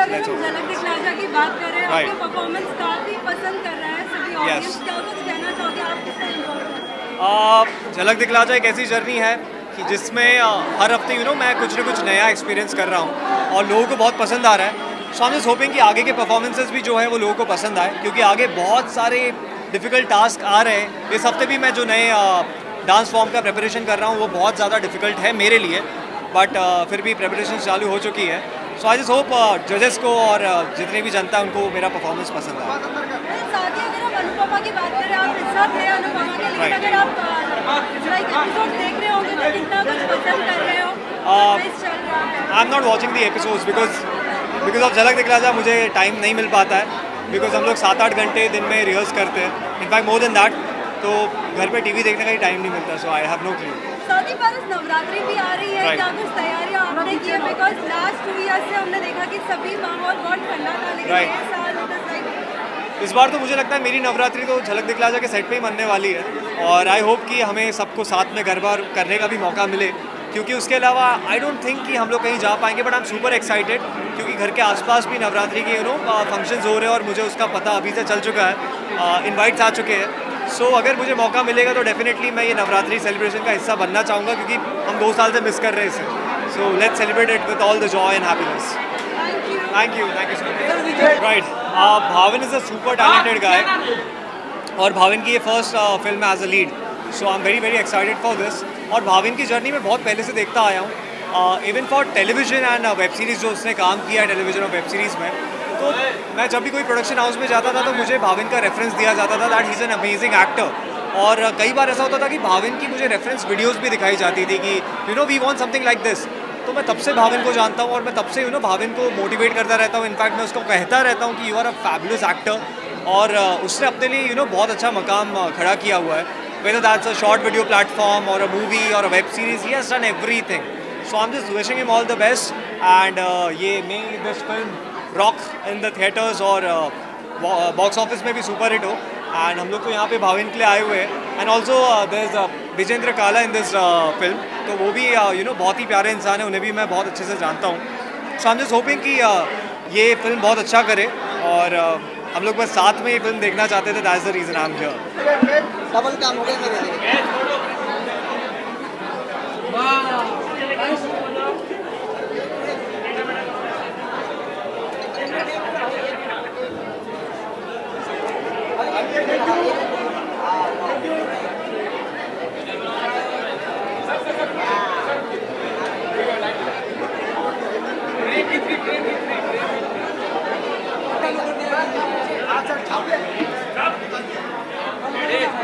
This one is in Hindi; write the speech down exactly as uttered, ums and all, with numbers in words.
अगर हम झलक दिखला जा की बात करें, आपकी परफॉर्मेंस काफ़ी पसंद कर रहा है सभी ऑडियंस, क्या कुछ कहना चाहोगे आप किस तरह एंजॉय करते हैं? झलक दिखला जा एक ऐसी जर्नी है कि जिसमें हर हफ्ते यू नो मैं कुछ ना कुछ नया एक्सपीरियंस कर रहा हूँ और लोगों को बहुत पसंद आ रहा है। So I am just hoping कि आगे के परफॉर्मेंसेस भी जो है वो लोगों को पसंद आए, क्योंकि आगे बहुत सारे डिफ़िकल्ट टास्क आ रहे हैं। इस हफ्ते भी मैं जो नए डांस फॉर्म का प्रिपरेशन कर रहा हूँ वो बहुत ज़्यादा डिफ़िकल्ट है मेरे लिए, बट uh, फिर भी प्रिपरेशन चालू हो चुकी है। सो आई जस्ट होप जजेस को और uh, जितनी भी जनता है उनको मेरा परफॉर्मेंस पसंद आए। साथ ही अगर हम अनुपमा की बात करें, आप इस साथ हैं अनुपमा के, लेकिन अगर आप लाइक एपिसोड देख रहे होंगे तो कितना कुछ पसंद कर रहे हो, चल रहा है। I am not watching the episodes because because of झलक दिखला जा मुझे टाइम नहीं मिल पाता है, बिकॉज हम लोग सात आठ घंटे दिन में रिहर्स करते हैं, इनफैक्ट मोर देन दैट, तो घर पे टीवी देखने का ही टाइम नहीं मिलता। So I have no clue. साथ ही पर नवरात्रि भी आ रही है, right. क्या कुछ तैयारियां आपने की है? बिकॉज लास्ट टू ईयर से हमने देखा कि सभी माहौल बहुत ठंडा था, लेकिन right. इस साल इस बार तो मुझे लगता है मेरी नवरात्रि तो झलक दिखला जा के सेट पे ही मनने वाली है, और आई होप कि हमें सबको साथ में गरबा करने का भी मौका मिले, क्योंकि उसके अलावा आई डोंट थिंक कि हम लोग कहीं जा पाएंगे। But I am super excited, क्योंकि घर के आसपास भी नवरात्रि के यू नो फंक्शंस हो रहे हैं और मुझे उसका पता अभी से चल चुका है, इनवाइट्स आ चुके हैं। सो so, अगर मुझे मौका मिलेगा तो डेफिनेटली मैं ये नवरात्रि सेलिब्रेशन का हिस्सा बनना चाहूँगा, क्योंकि हम दो साल से मिस कर रहे हैं इसे। So let's celebrate it with all the joy and happiness. Thank you thank you so much. Right, Bhavin is a super talented guy, और भाविन की ये फर्स्ट फिल्म है as a lead. So I am very very excited for this, और भाविन की जर्नी में बहुत पहले से देखता आया हूँ, even for television and web series जो उसने काम किया है टेलीविजन और वेब सीरीज़ में। तो मैं जब भी कोई प्रोडक्शन हाउस में जाता था तो मुझे भाविन का रेफरेंस दिया जाता था that he is an amazing actor, और कई बार ऐसा होता था कि भाविन की मुझे रेफरेंस वीडियोस भी दिखाई जाती थी कि you know we want something like this. तो मैं तब से भाविन को जानता हूँ, और मैं तब से यू नो भाविन को मोटिवेट करता रहता हूँ। इनफैक्ट मैं उसको कहता रहता हूँ कि you are a fabulous actor, और उसने अपने लिए यू नो बहुत अच्छा मकाम खड़ा किया हुआ है, whether that's a short video platform or a movie or a web series, he has done everything. So I'm just wishing him all the best, and uh, ये may this film rock in the theaters और बॉक्स uh, ऑफिस में भी सुपर हिट हो। एंड हम लोग तो यहाँ पे भाविन के लिए आए हुए हैं, and also there is Vijendra Kala in this film, तो वो भी यू नो बहुत ही प्यारे इंसान है, उन्हें भी मैं बहुत अच्छे से जानता हूँ। So I am just hoping कि uh, ये फिल्म बहुत अच्छा करे, और uh, हम लोग बस साथ में ये फिल्म देखना चाहते थे, that's the reason I am here. Double काम हो गया मेरे लिए।